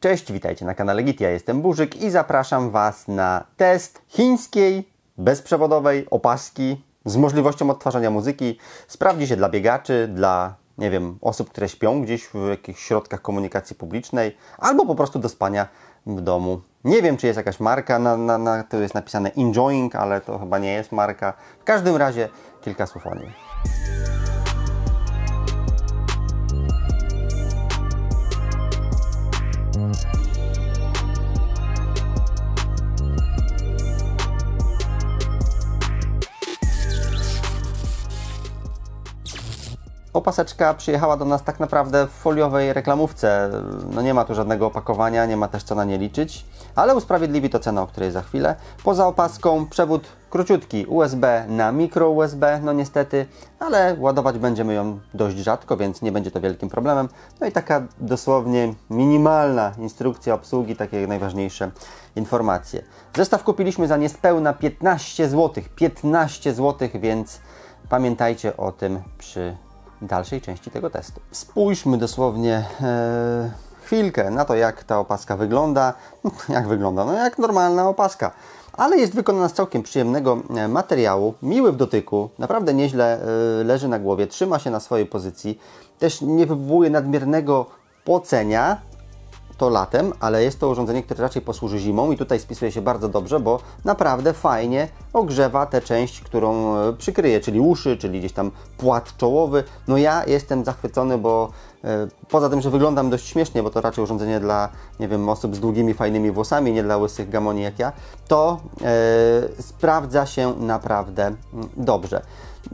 Cześć, witajcie na kanale Git, ja jestem Burzyk i zapraszam Was na test chińskiej, bezprzewodowej opaski z możliwością odtwarzania muzyki. Sprawdzi się dla biegaczy, dla, nie wiem, osób, które śpią gdzieś w jakichś środkach komunikacji publicznej albo po prostu do spania w domu. Nie wiem, czy jest jakaś marka, na to jest napisane Enjoying, ale to chyba nie jest marka. W każdym razie kilka słów o niej. Opaseczka przyjechała do nas tak naprawdę w foliowej reklamówce. No nie ma tu żadnego opakowania, nie ma też co na nie liczyć, ale usprawiedliwi to cena, o której za chwilę. Poza opaską przewód króciutki, USB na mikro USB, no niestety, ale ładować będziemy ją dość rzadko, więc nie będzie to wielkim problemem. No i taka dosłownie minimalna instrukcja obsługi, takie najważniejsze informacje. Zestaw kupiliśmy za niespełna 15 zł. 15 zł, więc pamiętajcie o tym przy dalszej części tego testu. Spójrzmy dosłownie chwilkę na to, jak ta opaska wygląda. Jak wygląda? No jak normalna opaska. Ale jest wykonana z całkiem przyjemnego materiału, miły w dotyku, naprawdę nieźle leży na głowie, trzyma się na swojej pozycji, też nie wywołuje nadmiernego pocenia, to latem, ale jest to urządzenie, które raczej posłuży zimą i tutaj spisuje się bardzo dobrze, bo naprawdę fajnie ogrzewa tę część, którą przykryje, czyli uszy, czyli gdzieś tam płat czołowy. No ja jestem zachwycony, bo poza tym, że wyglądam dość śmiesznie, bo to raczej urządzenie dla, nie wiem, osób z długimi, fajnymi włosami, nie dla łysych gamoni jak ja, to sprawdza się naprawdę dobrze.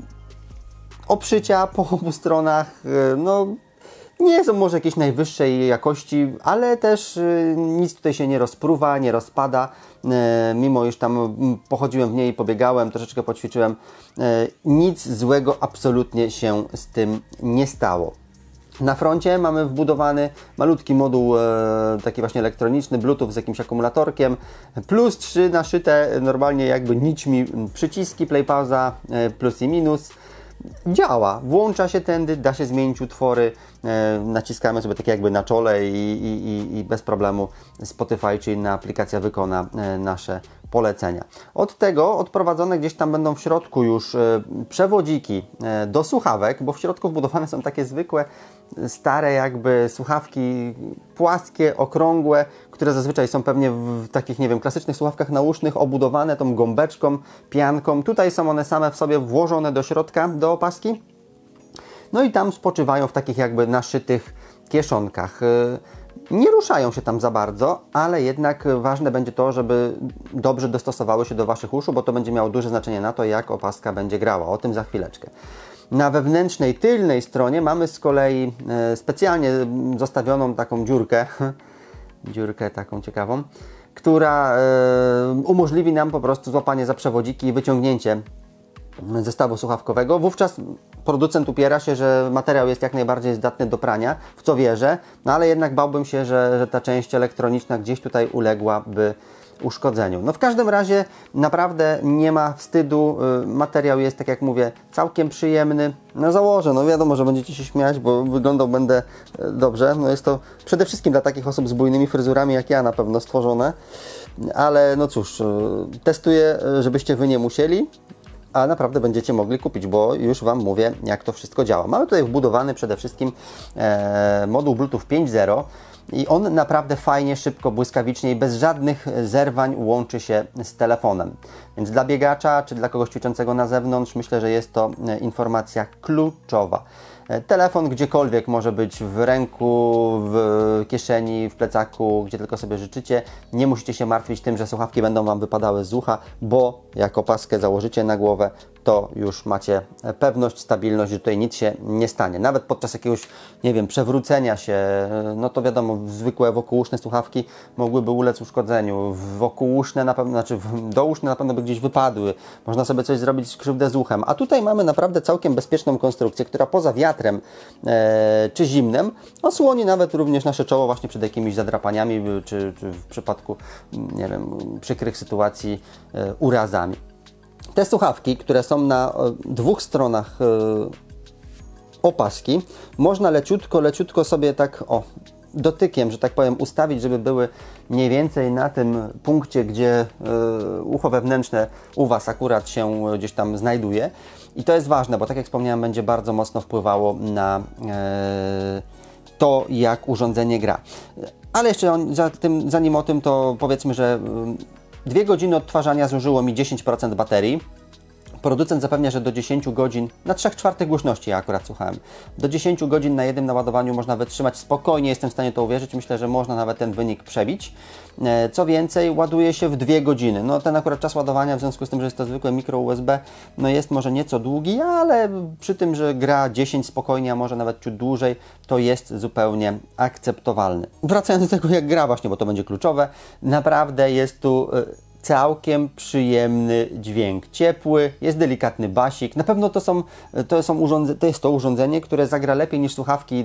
Obszycia po obu stronach, no nie są może jakiejś najwyższej jakości, ale też nic tutaj się nie rozpruwa, nie rozpada. Mimo iż tam pochodziłem w niej, pobiegałem, troszeczkę poćwiczyłem, nic złego absolutnie się z tym nie stało. Na froncie mamy wbudowany malutki moduł taki właśnie elektroniczny, Bluetooth z jakimś akumulatorkiem, plus 3 naszyte normalnie jakby nićmi przyciski, play, pauza, plus i minus. Działa, włącza się tędy, da się zmienić utwory, naciskamy sobie tak jakby na czole i bez problemu Spotify czy inna aplikacja wykona nasze polecenia. Od tego odprowadzone gdzieś tam będą w środku już przewodziki do słuchawek, bo w środku wbudowane są takie zwykłe, stare jakby słuchawki płaskie, okrągłe, które zazwyczaj są pewnie w takich, nie wiem, klasycznych słuchawkach nausznych, obudowane tą gąbeczką, pianką. Tutaj są one same w sobie włożone do środka, do opaski. No i tam spoczywają w takich jakby naszytych kieszonkach. Nie ruszają się tam za bardzo, ale jednak ważne będzie to, żeby dobrze dostosowały się do Waszych uszu, bo to będzie miało duże znaczenie na to, jak opaska będzie grała. O tym za chwileczkę. Na wewnętrznej, tylnej stronie mamy z kolei specjalnie zostawioną taką dziurkę taką ciekawą, która umożliwi nam po prostu złapanie za przewodziki i wyciągnięcie zestawu słuchawkowego. Wówczas producent upiera się, że materiał jest jak najbardziej zdatny do prania, w co wierzę, no ale jednak bałbym się, że ta część elektroniczna gdzieś tutaj uległaby uszkodzeniu. No w każdym razie naprawdę nie ma wstydu, materiał jest, tak jak mówię, całkiem przyjemny. No założę, no wiadomo, że będziecie się śmiać, bo wyglądał będę dobrze. No jest to przede wszystkim dla takich osób z bujnymi fryzurami jak ja na pewno stworzone, ale no cóż, testuję, żebyście Wy nie musieli, a naprawdę będziecie mogli kupić, bo już Wam mówię, jak to wszystko działa. Mamy tutaj wbudowany przede wszystkim moduł Bluetooth 5.0 i on naprawdę fajnie, szybko, błyskawicznie i bez żadnych zerwań łączy się z telefonem. Więc dla biegacza czy dla kogoś ćwiczącego na zewnątrz myślę, że jest to informacja kluczowa. Telefon gdziekolwiek może być, w ręku, w kieszeni, w plecaku, gdzie tylko sobie życzycie. Nie musicie się martwić tym, że słuchawki będą Wam wypadały z ucha, bo jak opaskę założycie na głowę, to już macie pewność, stabilność, że tutaj nic się nie stanie. Nawet podczas jakiegoś, nie wiem, przewrócenia się, no to wiadomo, zwykłe wokółuszne słuchawki mogłyby ulec uszkodzeniu. Wokółuszne na pewno, znaczy douszne na pewno by gdzieś wypadły. Można sobie coś zrobić krzywdę z uchem. A tutaj mamy naprawdę całkiem bezpieczną konstrukcję, która poza wiatrem czy zimnem osłoni nawet również nasze czoło właśnie przed jakimiś zadrapaniami, czy w przypadku, nie wiem, przykrych sytuacji urazami. Te słuchawki, które są na dwóch stronach opaski, można leciutko sobie tak dotykiem, że tak powiem, ustawić, żeby były mniej więcej na tym punkcie, gdzie ucho wewnętrzne u Was akurat się gdzieś tam znajduje. I to jest ważne, bo tak jak wspomniałem, będzie bardzo mocno wpływało na to, jak urządzenie gra. Ale jeszcze zanim o tym, to powiedzmy, że 2 godziny odtwarzania zużyło mi 10% baterii. Producent zapewnia, że do 10 godzin, na 3/4 głośności ja akurat słuchałem, do 10 godzin na jednym naładowaniu można wytrzymać spokojnie, jestem w stanie to uwierzyć, myślę, że można nawet ten wynik przebić. Co więcej, ładuje się w 2 godziny. No ten akurat czas ładowania, w związku z tym, że jest to zwykłe mikro USB, no jest może nieco długi, ale przy tym, że gra 10 spokojnie, a może nawet ciut dłużej, to jest zupełnie akceptowalny. Wracając do tego, jak gra właśnie, bo to będzie kluczowe, naprawdę jest tu całkiem przyjemny dźwięk, ciepły, jest delikatny basik. Na pewno to jest to urządzenie, które zagra lepiej niż słuchawki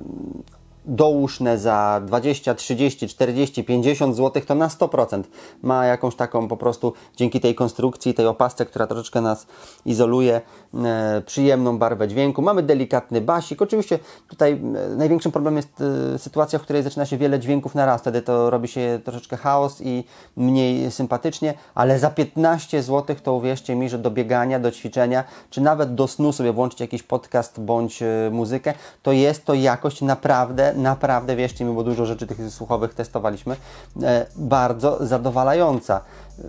dołóżne za 20, 30, 40, 50 zł, to na 100% ma jakąś taką po prostu, dzięki tej konstrukcji, tej opasce, która troszeczkę nas izoluje, przyjemną barwę dźwięku. Mamy delikatny basik. Oczywiście tutaj największym problemem jest sytuacja, w której zaczyna się wiele dźwięków na raz. Wtedy to robi się troszeczkę chaos i mniej sympatycznie, ale za 15 zł to uwierzcie mi, że do biegania, do ćwiczenia, czy nawet do snu sobie włączyć jakiś podcast bądź muzykę, to jest to jakość naprawdę, wierzcie mi, bo dużo rzeczy tych słuchowych testowaliśmy, bardzo zadowalająca.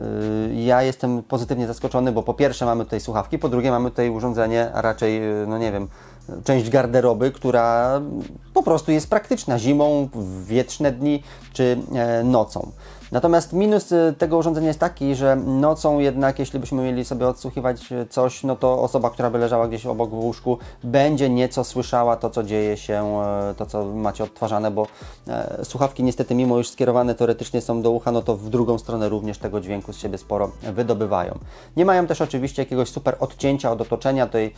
Ja jestem pozytywnie zaskoczony, bo po pierwsze mamy tutaj słuchawki, po drugie mamy tutaj urządzenie, a raczej, no nie wiem, część garderoby, która po prostu jest praktyczna zimą, w wietrzne dni czy nocą. Natomiast minus tego urządzenia jest taki, że nocą jednak, jeśli byśmy mieli sobie odsłuchiwać coś, no to osoba, która by leżała gdzieś obok w łóżku, będzie nieco słyszała to, co dzieje się, to, co macie odtwarzane, bo słuchawki niestety, mimo już skierowane teoretycznie są do ucha, no to w drugą stronę również tego dźwięku z siebie sporo wydobywają. Nie mają też oczywiście jakiegoś super odcięcia od otoczenia tutaj,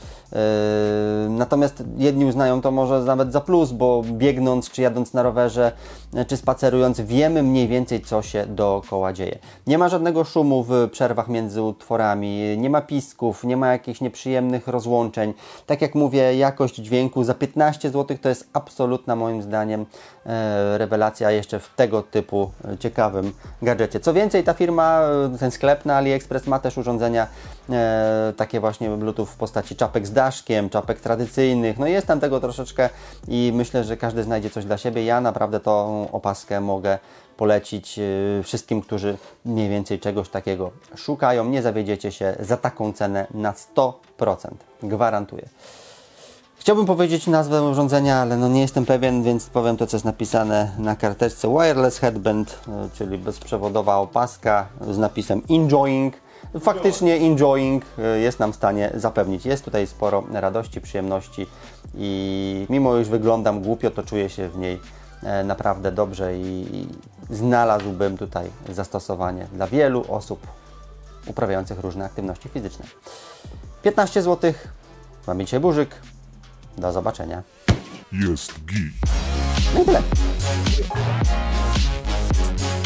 natomiast jedni uznają to może nawet za plus, bo biegnąc, czy jadąc na rowerze, czy spacerując, wiemy mniej więcej, co się dookoła dzieje. Nie ma żadnego szumu w przerwach między utworami, nie ma pisków, nie ma jakichś nieprzyjemnych rozłączeń. Tak jak mówię, jakość dźwięku za 15 zł to jest absolutna, moim zdaniem, rewelacja jeszcze w tego typu ciekawym gadżecie. Co więcej, ta firma, ten sklep na AliExpress ma też urządzenia takie właśnie Bluetooth w postaci czapek z daszkiem, czapek tradycyjnych. No jest tam tego troszeczkę i myślę, że każdy znajdzie coś dla siebie. Ja naprawdę tą opaskę mogę polecić wszystkim, którzy mniej więcej czegoś takiego szukają. Nie zawiedziecie się za taką cenę na 100%. Gwarantuję. Chciałbym powiedzieć nazwę urządzenia, ale no nie jestem pewien, więc powiem to, co jest napisane na karteczce. Wireless Headband, czyli bezprzewodowa opaska z napisem Enjoying. Faktycznie Enjoying jest nam w stanie zapewnić. Jest tutaj sporo radości, przyjemności i mimo już wyglądam głupio, to czuję się w niej naprawdę dobrze i znalazłbym tutaj zastosowanie dla wielu osób uprawiających różne aktywności fizyczne. 15 zł. Mamy dzisiaj Burzyk. Do zobaczenia. Jest git. No i tyle.